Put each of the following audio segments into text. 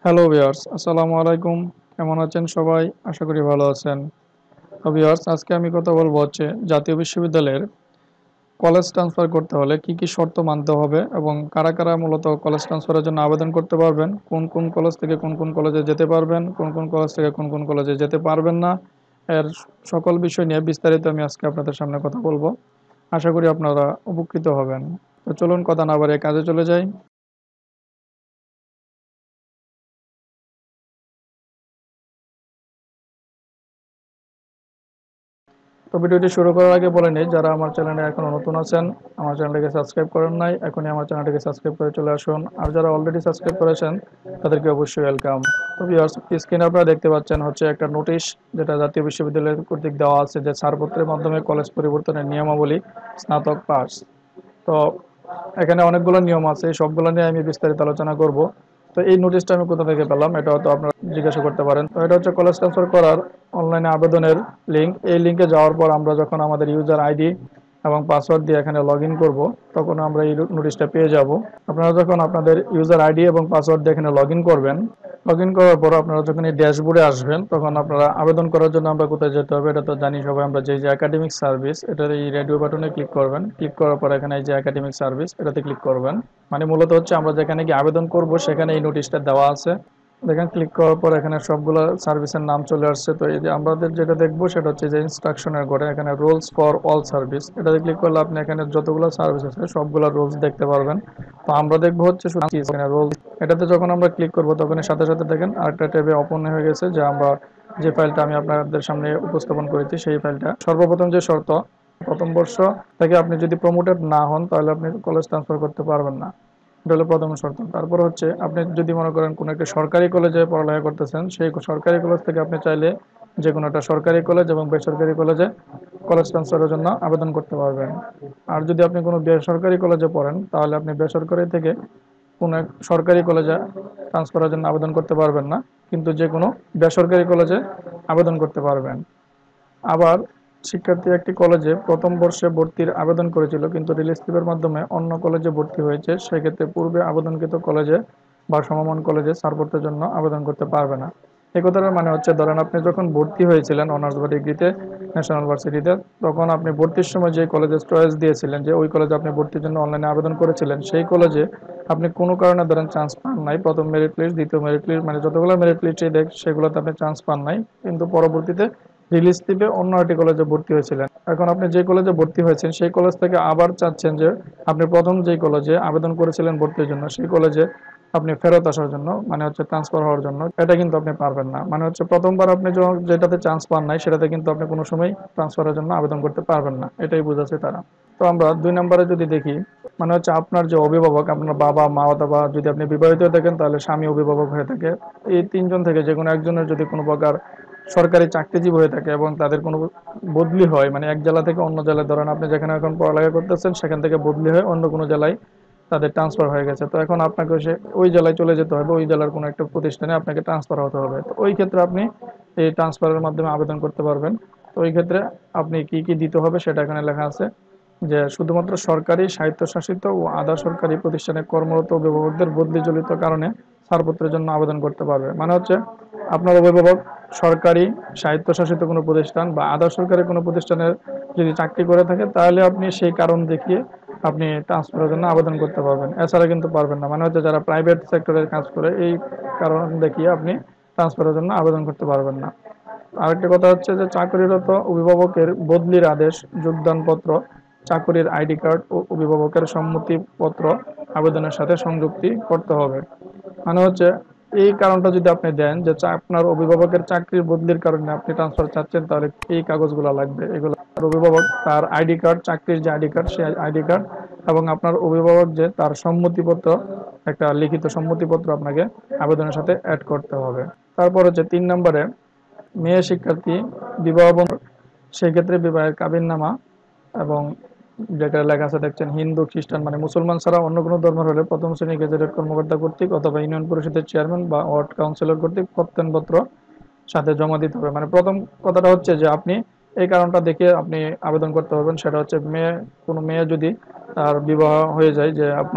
Hello viewers, আসসালামু আলাইকুম। কেমন আছেন সবাই? আশা করি ভালো আছেন। তো ভিউয়ার্স, আজকে আমি কথা বলবো হচ্ছে জাতীয় বিশ্ববিদ্যালয়ের কলেজ ট্রান্সফার করতে হলে কি কি শর্ত মানতে হবে এবং কারা কারা মূলত কলেজ ট্রান্সফারের জন্য আবেদন করতে পারবেন, কোন কোন কলেজ থেকে কোন কোন কলেজে যেতে পারবেন, কোন কোন কলেজ থেকে কোন কোন কলেজে যেতে পারবেন না, এর সকল বিষয় নিয়ে বিস্তারিত আমি আজকে আপনাদের সামনে কথা বলবো। আশা করি আপনারা উপকৃত হবেন। তো চলুন কথা না বাড়িয়ে কাজে চলে যাই। তো ভিডিওটি শুরু করার আগে বলে নিই, যারা আমার চ্যানেলে এখনো নতুন আছেন, আমার চ্যানেলটিকে সাবস্ক্রাইব করেন নাই, এখনই আমার চ্যানেলটিকে সাবস্ক্রাইব করে চলে আসুন। আর যারা অলরেডি সাবস্ক্রাইব করেছেন তাদেরকে অবশ্যই ওয়েলকাম। তো ভিউয়ার্স, স্ক্রিনে আপনারা দেখতে পাচ্ছেন হচ্ছে একটা নোটিশ, যেটা জাতীয় বিশ্ববিদ্যালয় কর্তৃক দেওয়া আছে, যে ছাড়পত্রের মাধ্যমে কলেজ পরিবর্তনের নিয়মাবলী, স্নাতক পাস। তো এখানে অনেকগুলো নিয়ম আছে, এই সবগুলো নিয়ে আমি বিস্তারিত আলোচনা করব। তো এই নোটিশটা আমি কোথা থেকে পেলাম, এটা হয়তো আপনারা জিজ্ঞাসা করতে পারেন। তো এটা হচ্ছে কলেজ ট্রান্সফার করার অনলাইনে আবেদনের লিঙ্ক। এই লিঙ্কে যাওয়ার পর আমরা যখন আমাদের ইউজার আইডি এবং পাসওয়ার্ড দিয়ে এখানে লগ ইন করবো, তখন আমরা এই নোটিশটা পেয়ে যাব। আপনারা যখন আপনাদের ইউজার আইডি এবং পাসওয়ার্ড দিয়ে এখানে লগ ইন করবেন, লগ ইন করার পর আপনারা যখন এই ড্যাশবোর্ডে আসবেন, তখন আপনারা আবেদন করার জন্য আমরা কোথায় যেতে হবে এটা তো জানি সবাই, আমরা যে যে একাডেমিক সার্ভিস, এটার এই রেডিও বাটনে ক্লিক করবেন। ক্লিক করার পর এখানে এই যে একাডেমিক সার্ভিস, এটাতে ক্লিক করবেন। মানে মূলত হচ্ছে আমরা যেখানে গিয়ে আবেদন করব সেখানে এই নোটিশটা দেওয়া আছে। দেখেন, ক্লিক করার পর এখানে সবগুলো সার্ভিসের নাম চলে আসছে। তো এই যে আমাদের যেটা দেখবো সেটা হচ্ছে যে ইনস্ট্রাকশনের ঘরে এখানে রুলস ফর অল সার্ভিস, এটাতে ক্লিক করলে আপনি এখানে যতগুলো সার্ভিস আছে সবগুলো রুলস দেখতে পারবেন। তো আমরা দেখবো হচ্ছে শুধু এখানে রুলস। এটাতে যখন আমরা ক্লিক করবো তখন সাথে সাথে দেখেন আরেকটা ট্যাবে ওপেন হয়ে গেছে, যে আমরা যে ফাইলটা আমি আপনাদের সামনে উপস্থাপন করেছি সেই ফাইলটা। সর্বপ্রথম যে শর্ত, প্রথম বর্ষ থেকে আপনি যদি প্রমোটেড না হন তাহলে আপনি কলেজ ট্রান্সফার করতে পারবেন না। এটা হলো প্রথম শর্ত। তারপর হচ্ছে আপনি যদি মনে করেন কোনো একটা সরকারি কলেজে পড়ালেখা করতেছেন, সেই সরকারি কলেজ থেকে আপনি চাইলে যে কোনো একটা সরকারি কলেজ এবং বেসরকারি কলেজে কলেজ ট্রান্সফারের জন্য আবেদন করতে পারবেন। আর যদি আপনি কোনো বেসরকারি কলেজে পড়েন তাহলে আপনি বেসরকারি থেকে কোনো এক সরকারি কলেজে ট্রান্সফারের জন্য আবেদন করতে পারবেন না, কিন্তু যে কোনো বেসরকারি কলেজে আবেদন করতে পারবেন। আবার শিক্ষার্থী একটি কলেজে প্রথম বর্ষে ভর্তির আবেদন করেছিল কিন্তু রিলিজ স্লিপের মাধ্যমে অন্য কলেজে ভর্তি হয়েছে, সেক্ষেত্রে পূর্বে আবেদনকৃত কলেজে বা সমমান কলেজে ছাড়পত্রের জন্য আবেদন করতে পারবে না। এই কথাটার মানে হচ্ছে, ধরেন আপনি যখন ভর্তি হয়েছিলেন অনার্স বা ডিগ্রিতে ন্যাশনাল ভার্সিটিতে, তখন আপনি ভর্তির সময় যে কলেজে চয়েস দিয়েছিলেন, যে ওই কলেজে আপনি ভর্তির জন্য অনলাইনে আবেদন করেছিলেন, সেই কলেজে আপনি কোনো কারণে ধরেন চান্স পান নাই, প্রথম মেরিট লিস্ট, দ্বিতীয় মেরিট লিস্ট, মানে যতগুলো মেরিট লিস্টে দেখ সেগুলোতে আপনি চান্স পান নাই, কিন্তু পরবর্তীতে রিলিজ দিবে অন্য একটি কলেজে ভর্তি হয়েছিলেন। এখন আপনি যে কলেজে ভর্তি হয়েছেন সেই কলেজ থেকে আবার চাচ্ছেন যে আপনি প্রথম যে কলেজে আবেদন করেছিলেন ভর্তির জন্য সেই কলেজে আপনি ফেরত আসার জন্য, মানে হচ্ছে ট্রান্সফার হওয়ার জন্য, এটা কিন্তু আপনি পারবেন না। মানে হচ্ছে প্রথমবার আপনি যেটাতে চান্স পান নাই সেটাতে কিন্তু আপনি কোনো সময় ট্রান্সফারের জন্য আবেদন করতে পারবেন না, এটাই বোঝাচ্ছে তারা। তো আমরা 2 নম্বরে যদি দেখি, মানে হচ্ছে আপনার যে অভিভাবক, আপনার বাবা মা, অথবা যদি আপনি বিবাহিত থাকেন তাহলে স্বামী অভিভাবক হয়ে থাকে, এই তিনজন থেকে যে কোনো একজনের যদি কোনো প্রকার সরকারি চাকরিজীবী হয়ে থাকে এবং তাদের কোনো বদলি হয়, মানে এক জেলা থেকে অন্য জেলায়, ধরেন আপনি যেখানে এখন পড়ালেখা করতেছেন সেখান থেকে বদলি হয়ে অন্য কোনো জেলায় তাদের ট্রান্সফার হয়ে গেছে, তো এখন আপনাকে সে ওই জেলায় চলে যেতে হবে, ওই জেলার কোনো একটা প্রতিষ্ঠানে আপনাকে ট্রান্সফার হতে হবে। তো ওই ক্ষেত্রে আপনি এই ট্রান্সফারের মাধ্যমে আবেদন করতে পারবেন। তো ওই ক্ষেত্রে আপনি কি কি দিতে হবে সেটা এখানে লেখা আছে, যে শুধুমাত্র সরকারি, স্বায়ত্তশাসিত ও আধা সরকারি প্রতিষ্ঠানে কর্মরত অভিভাবকদের বদলিজনিত কারণে ছাড়পত্রের জন্য আবেদন করতে পারবে। মানে হচ্ছে আপনার অভিভাবক সরকারি, স্বায়ত্তশাসিত কোনো প্রতিষ্ঠান বা আধা সরকারি কোনো প্রতিষ্ঠানের যদি চাকরি করে থাকে তাহলে আপনি সেই কারণ দেখিয়ে আপনি ট্রান্সফারের জন্য আবেদন করতে পারবেন, এছাড়া কিন্তু পারবেন না। মানে হচ্ছে যারা প্রাইভেট সেক্টরে কাজ করে এই কারণ দেখিয়ে আপনি ট্রান্সফারের জন্য আবেদন করতে পারবেন না। আরেকটা কথা হচ্ছে যে চাকরিরত অভিভাবকের বদলির আদেশ, যোগদানপত্র, চাকরির আইডি কার্ড ও অভিভাবকের সম্মতিপত্র আবেদনের সাথে সংযুক্তি করতে হবে। মানে হচ্ছে এই কারণটা যদি আপনি দেন যে আপনার অভিভাবকের চাকরির বদলির কারণে আপনি ট্রান্সফার চাচ্ছেন, তাহলে এই কাগজগুলো লাগবে। এগুলো আর অভিভাবক তার আইডি কার্ড, চাকরির যে আইডি কার্ড, সেই আইডি কার্ড এবং আপনার অভিভাবক যে তার সম্মতিপত্র, একটা লিখিত সম্মতিপত্র আপনাকে আবেদনের সাথে অ্যাড করতে হবে। তারপর হচ্ছে 3 নম্বরে, মেয়ে শিক্ষার্থী বিবাহ বন্ধন, সেক্ষেত্রে বিবাহের কাবিননামা এবং যেটা লেখা আছে দেখছেন হিন্দু, খ্রিস্টান মানে মুসলমান ছাড়া অন্য কোনো ধর্মের হলে প্রথম শ্রেণী গেজেটেড কর্মকর্তা কর্তৃক অথবা ইউনিয়ন পরিষদের চেয়ারম্যান বা ওয়ার্ড কাউন্সিলর কর্তৃক প্রত্যয়নপত্র সাথে জমা দিতে হবে। মানে প্রথম কথাটা হচ্ছে যে আপনি এই কারণটা দেখে আপনি আবেদন করতে পারবেন, সেটা হচ্ছে কোনো মেয়ে যদি তার বিবাহ হয়ে যায়, যে আপনার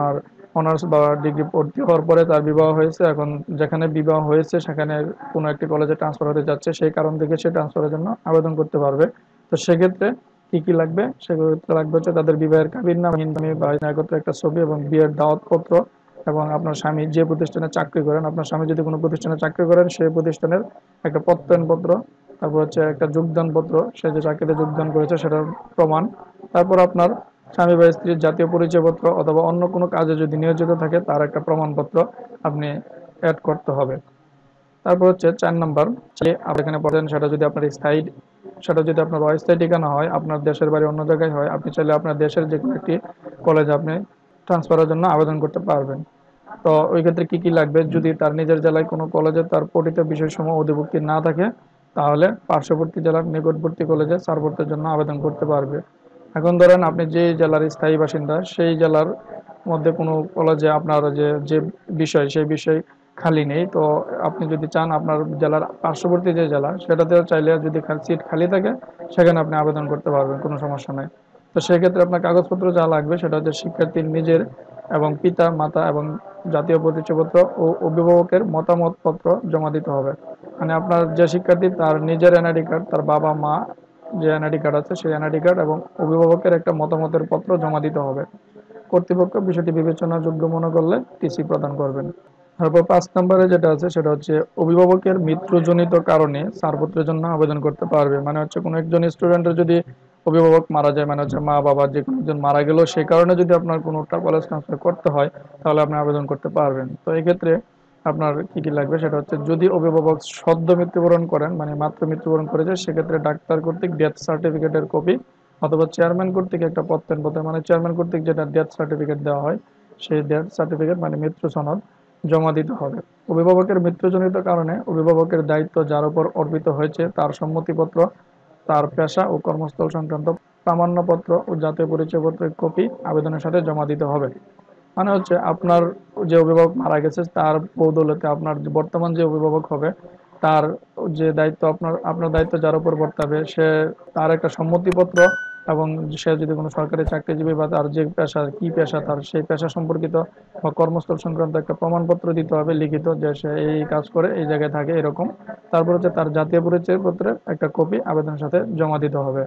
অনার্স বা ডিগ্রি ভর্তি হওয়ার পরে তার বিবাহ হয়েছে, এখন যেখানে বিবাহ হয়েছে সেখানে কোনো একটি কলেজে ট্রান্সফার হতে যাচ্ছে, সেই কারণ থেকে সে ট্রান্সফারের জন্য আবেদন করতে পারবে। তো সেক্ষেত্রে কি কি লাগবে, সেক্ষেত্রে লাগবে হচ্ছে তাদের বিবাহের কাবিননামা হিন্দামি বা একত্রে একটা ছবি এবং বিয়ের দাওয়াতপত্র, এবং আপনার স্বামী যে প্রতিষ্ঠানে চাকরি করেন, আপনার স্বামী যদি কোনো প্রতিষ্ঠানে চাকরি করেন সেই প্রতিষ্ঠানের একটা প্রত্যয়নপত্র, তারপর হচ্ছে একটা যোগদানপত্র, সে যে চাকরিতে যোগদান করেছে সেটার প্রমাণ, তারপর আপনার স্বামী বা স্ত্রীর জাতীয় পরিচয়পত্র অথবা অন্য কোনো কাজে যদি নিয়োজিত থাকে তার একটা প্রমাণপত্র আপনি অ্যাড করতে হবে। তারপর হচ্ছে 4 নম্বর, যে আপনি এখানে পড়েন সেটা যদি আপনার স্থায়ী, সেটা যদি আপনার অস্থায়ী ঠিকানা হয়, আপনার দেশের বাড়ি অন্য জায়গায় হয়, আপনি চাইলে আপনার দেশের যে কোনো একটি কলেজে আপনি ট্রান্সফারের জন্য আবেদন করতে পারবেন। তো ওই ক্ষেত্রে কি কি লাগবে, যদি তার নিজের জেলায় কোনো কলেজে তার পঠিত বিষয়সমূহ অধিভুক্তি না থাকে তাহলে পার্শ্ববর্তী জেলার নিকটবর্তী কলেজে ছাড়পত্রের জন্য আবেদন করতে পারবে। এখন ধরেন আপনি যে জেলার স্থায়ী বাসিন্দা সেই জেলার মধ্যে কোনো কলেজে আপনার যে যে বিষয় সেই বিষয় খালি নেই, তো আপনি যদি চান আপনার জেলার পার্শ্ববর্তী যে জেলা সেটাতে চাইলে যদি সিট খালি থাকে সেখানে আপনি আবেদন করতে পারবেন, কোনো সমস্যা নেই। তো সেক্ষেত্রে আপনার কাগজপত্র যা লাগবে সেটা হচ্ছে শিক্ষার্থীর নিজের এবং পিতা মাতা এবং জাতীয় পরিচয়পত্র ও অভিভাবকের মতামত পত্র জমা দিতে হবে। মানে আপনার যে শিক্ষার্থী তার নিজের এনআইডি কার্ড, তার বাবা মা যে এনআইডি কার্ড আছে সেই এনআইডি কার্ড এবং অভিভাবকের একটা মতামতের পত্র জমা দিতে হবে। কর্তৃপক্ষ বিষয়টি বিবেচনাযোগ্য মনে করলে টিসি প্রদান করবেন। তারপর 5 নম্বরে যেটা আছে সেটা হচ্ছে অভিভাবকের মৃত্যুজনিত কারণে ছাড়পত্রের জন্য আবেদন করতে পারবে। মানে হচ্ছে কোনো একজন স্টুডেন্টের যদি অভিভাবক মারা যায়, মানে হচ্ছে মা বাবা যে কোনো একজন মারা গেল, সেই কারণে যদি আপনার কোনোটা কলেজ ট্রান্সফার করতে হয় তাহলে আপনি আবেদন করতে পারবেন। তো এই ক্ষেত্রে আপনার কি কি লাগবে সেটা হচ্ছে যদি অভিভাবক সদ্য মৃত্যুবরণ করেন, মানে মাত্র মৃত্যুবরণ করেছে, সেক্ষেত্রে ডাক্তার কর্তৃক ডেথ সার্টিফিকেটের কপি অথবা চেয়ারম্যান কর্তৃক একটা প্রত্যয়নপত্র, মানে চেয়ারম্যান কর্তৃক যেটা ডেথ সার্টিফিকেট দেওয়া হয় সেই ডেথ সার্টিফিকেট মানে মৃত্যু সনদ জমা দিতে হবে। অভিভাবকের মৃত্যুজনিত কারণে অভিভাবকের দায়িত্ব যার উপর অর্পিত হয়েছে তার সম্মতিপত্র, তার পেশা ও কর্মস্থল সংক্রান্ত প্রামাণ্যপত্র ও জাতীয় পরিচয়পত্রের কপি আবেদনের সাথে জমা দিতে হবে। মানে হচ্ছে আপনার যে অভিভাবক মারা গেছে তার বদৌলতে আপনার যে বর্তমান যে অভিভাবক হবে তার যে দায়িত্ব আপনার আপনার দায়িত্ব যার উপর বর্তাবে সে তার একটা সম্মতিপত্র, এবং সে যদি কোনো সরকারি চাকরিজীবী বা তার যে পেশা কি পেশা তার সেই পেশা সম্পর্কিত বা কর্মস্থল সংক্রান্ত একটা প্রমাণপত্র দিতে হবে লিখিত, যে সে এই কাজ করে এই জায়গায় থাকে এরকম। তারপর হচ্ছে তার জাতীয় পরিচয়পত্রের একটা কপি আবেদনের সাথে জমা দিতে হবে।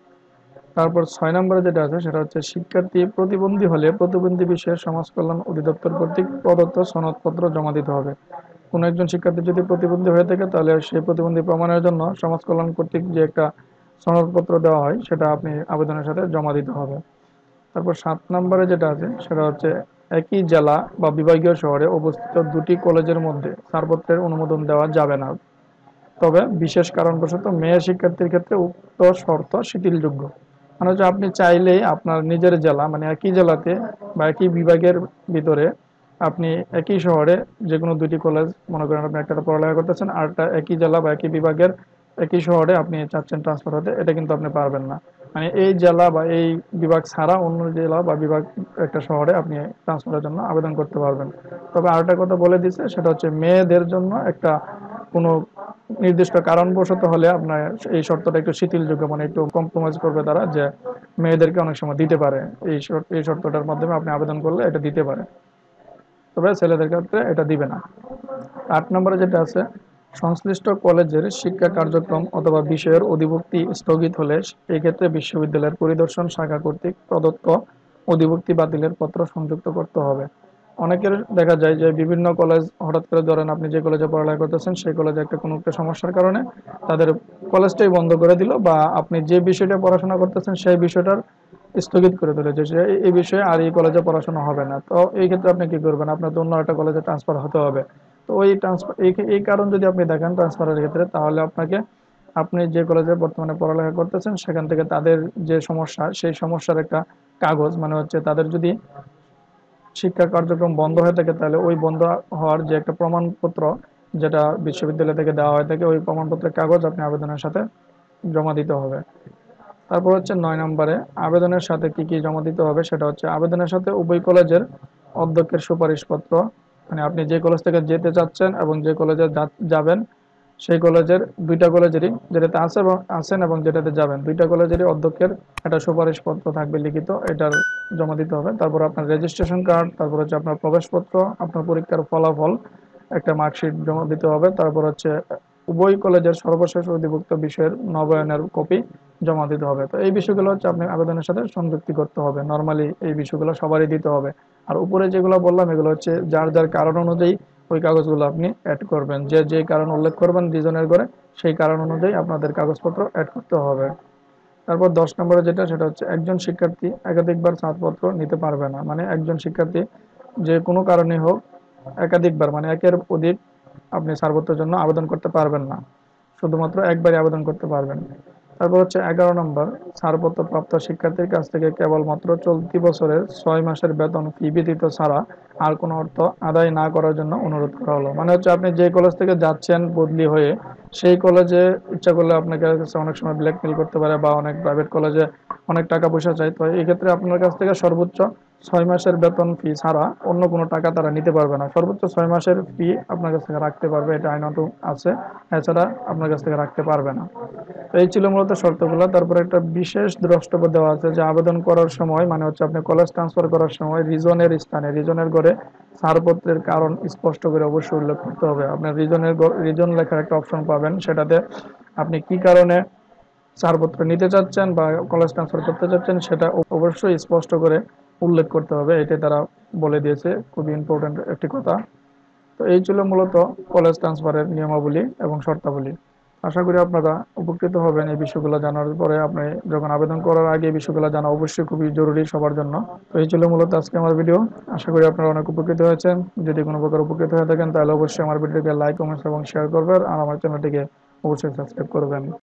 তারপর 6 নম্বরে যেটা আছে সেটা হচ্ছে শিক্ষার্থী প্রতিবন্ধী হলে প্রতিবন্ধী বিষয়ে সমাজ কল্যাণ অধিদপ্তর কর্তৃক প্রদত্ত সনদপত্র জমা দিতে হবে। কোনো একজন শিক্ষার্থী যদি প্রতিবন্ধী হয়ে থাকে তাহলে সেই প্রতিবন্ধী প্রমাণের জন্য সমাজ কল্যাণ কর্তৃক যে একটা সনদপত্র দেওয়া হয় সেটা আপনি আবেদনের সাথে জমা দিতে হবে। তারপর 7 নম্বরে যেটা আছে সেটা হচ্ছে একই জেলা বা বিভাগীয় শহরে অবস্থিত দুটি কলেজের মধ্যে ছাড়পত্রের অনুমোদন দেওয়া যাবে না, তবে বিশেষ কারণবশত মেয়ে শিক্ষার্থীর ক্ষেত্রে উক্ত শর্ত শিথিলযোগ্য। মানে হচ্ছে আপনি চাইলেই আপনার নিজের জেলা মানে একই জেলাতে বা একই বিভাগের ভিতরে আপনি একই শহরে যে কোনো দুটি কলেজ, মনে করেন আপনি একটা পড়ালেখা করতেছেন আর একটা একই জেলা বা একই বিভাগের একই শহরে আপনি চাচ্ছেন ট্রান্সফার হতে, এটা কিন্তু আপনি পারবেন না। মানে এই জেলা বা এই বিভাগ ছাড়া অন্য জেলা বা বিভাগ একটা শহরে আপনি ট্রান্সফারের জন্য আবেদন করতে পারবেন। তবে আরেকটা কথা বলে দিছে সেটা হচ্ছে মেয়েদের জন্য একটা কোনো নির্দিষ্ট কারণবশত হলে আপনার এই শর্তটা একটু শিথিলযোগ্য, মানে একটু কম্প্রোমাইজ করবে তারা, যে মেয়েদেরকে অনেক সময় দিতে পারে এই শর্তটার মাধ্যমে আপনি আবেদন করলে এটা দিতে পারে, তবে ছেলেদের ক্ষেত্রে এটা দিবে না। 8 নম্বরে যেটা আছে সংশ্লিষ্ট কলেজের শিক্ষা কার্যক্রম অথবা বিষয়ের অধিভুক্তি স্থগিত হলে এই ক্ষেত্রে বিশ্ববিদ্যালয়ের পরিদর্শন শাখা কর্তৃক প্রদত্ত অধিভুক্তি বাতিলের পত্র সংযুক্ত করতে হবে। অনেকের দেখা যায় যে বিভিন্ন কলেজ হঠাৎ করে, ধরেন আপনি যে কলেজে পড়ালেখা করতেছেন সেই কলেজে একটা কোনো একটা সমস্যার কারণে তাদের কলেজটাই বন্ধ করে দিল, বা আপনি যে বিষয়টা পড়াশোনা করতেছেন সেই বিষয়টার স্থগিত করে দিল, যে এই বিষয়ে আর এই কলেজে পড়াশোনা হবে না। তো এই ক্ষেত্রে আপনি কি করবেন, আপনার তো অন্য একটা কলেজে ট্রান্সফার হতে হবে। তো ওই ট্রান্সফার এই কারণ যদি আপনি দেখেন ট্রান্সফারের ক্ষেত্রে, তাহলে আপনাকে আপনি যে কলেজে বর্তমানে পড়ালেখা করতেছেন সেখান থেকে তাদের যে সমস্যা সেই সমস্যার একটা কাগজ, মানে হচ্ছে তাদের যদি শিক্ষা কার্যক্রম বন্ধ হয়ে থাকে তাহলে ওই বন্ধ হওয়ার যে একটা প্রমাণপত্র যেটা বিশ্ববিদ্যালয় থেকে দেওয়া হয়ে থাকে, ওই প্রমাণপত্রের কাগজ আপনি আবেদনের সাথে জমা দিতে হবে। তারপর হচ্ছে 9 নম্বরে আবেদনের সাথে কি কি জমা দিতে হবে সেটা হচ্ছে আবেদনের সাথে উভয় কলেজের অধ্যক্ষের সুপারিশপত্র, মানে আপনি যে কলেজ থেকে যেতে চাচ্ছেন এবং যে কলেজে যাবেন সেই কলেজের, দুইটা কলেজেরই, যেটাতে আছেন এবং যেটাতে যাবেন, দুইটা কলেজেরই অধ্যক্ষের একটা সুপারিশপত্র থাকবে লিখিত, এটার জমা দিতে হবে। তারপর আপনার রেজিস্ট্রেশন কার্ড, তারপর হচ্ছে আপনার প্রবেশপত্র, আপনার পরীক্ষার ফলাফল, একটা মার্কশিট জমা দিতে হবে। তারপর হচ্ছে উভয় কলেজের সর্বশেষ অধিভুক্ত বিষয়ের নবায়নের কপি জমা দিতে হবে। তো এই বিষয়গুলো হচ্ছে আপনি আবেদনের সাথে সংযুক্তি করতে হবে। নর্মালি এই বিষয়গুলো সবারই দিতে হবে। আর উপরে যেগুলো বললাম এগুলো হচ্ছে যার যার কারণ অনুযায়ী ওই কাগজগুলো আপনি অ্যাড করবেন। যে যে কারণ উল্লেখ করবেন রিজনের করে, সেই কারণ অনুযায়ী আপনাদের কাগজপত্র অ্যাড করতে হবে। তারপর 10 নম্বরে যেটা, সেটা হচ্ছে একজন শিক্ষার্থী একাধিকবার ছাড়পত্র নিতে পারবে না। মানে একজন শিক্ষার্থী যে কোনো কারণে হোক একাধিকবার, মানে একের অধিক আপনি ছাড়পত্রের জন্য আবেদন করতে পারবেন না, শুধুমাত্র একবারই আবেদন করতে পারবেন। তারপর হচ্ছে 11 নম্বর, ছাড়পত্র প্রাপ্ত শিক্ষার্থীর কাছ থেকে কেবলমাত্র চলতি বছরের 6 মাসের বেতন ফি ব্যতীত ছাড়া আর কোনো অর্থ আদায় না করার জন্য অনুরোধ করা হলো। মানে হচ্ছে আপনি যে কলেজ থেকে যাচ্ছেন বদলি হয়ে, সেই কলেজে ইচ্ছা করলে আপনাকে কাছে অনেক সময় ব্ল্যাকমেল করতে পারে, বা অনেক প্রাইভেট কলেজে অনেক টাকা পয়সা চাই। তো এই ক্ষেত্রে আপনার কাছ থেকে সর্বোচ্চ 6 মাসের বেতন ফি ছাড়া অন্য কোনো টাকা তারা নিতে পারবে না। সর্বোচ্চ 6 মাসের ফি আপনার কাছ থেকে রাখতে পারবে, এটা আইনত আছে। এছাড়া আপনার কাছ থেকে রাখতে পারবে না। তো এই ছিল মূলত শর্তগুলো। তারপরে একটা বিশেষ দ্রষ্টব্য দেওয়া আছে যে আবেদন করার সময়, মানে হচ্ছে আপনি কলেজ ট্রান্সফার করার সময় রিজনের স্থানে, রিজনের ঘরে ছাড়পত্রের কারণ স্পষ্ট করে অবশ্যই উল্লেখ করতে হবে। আপনার রিজন লেখার একটা অপশন পাবেন, সেটাতে আপনি কি কারণে ছাড়পত্র নিতে চাচ্ছেন বা কলেজ ট্রান্সফার করতে চাচ্ছেন সেটা অবশ্যই স্পষ্ট করে উল্লেখ করতে হবে। এটাই তারা বলে দিয়েছে, খুবই ইম্পর্টেন্ট একটি কথা। তো এই ছিল মূলত কলেজ ট্রান্সফারের নিয়মাবলী এবং শর্তাবলী। আশা করি আপনারা উপকৃত হবেন এই বিষয়গুলো জানার পরে। আপনি যখন আবেদন করার আগে এই বিষয়গুলো জানা অবশ্যই খুবই জরুরি সবার জন্য। তো এই ছিল মূলত আজকে আমার ভিডিও। আশা করি আপনারা অনেক উপকৃত হয়েছেন। যদি কোনো প্রকার উপকৃত হয়ে থাকেন তাহলে অবশ্যই আমার ভিডিওকে লাইক, কমেন্টস এবং শেয়ার করবেন, আর আমার চ্যানেলটিকে অবশ্যই সাবস্ক্রাইব করবেন।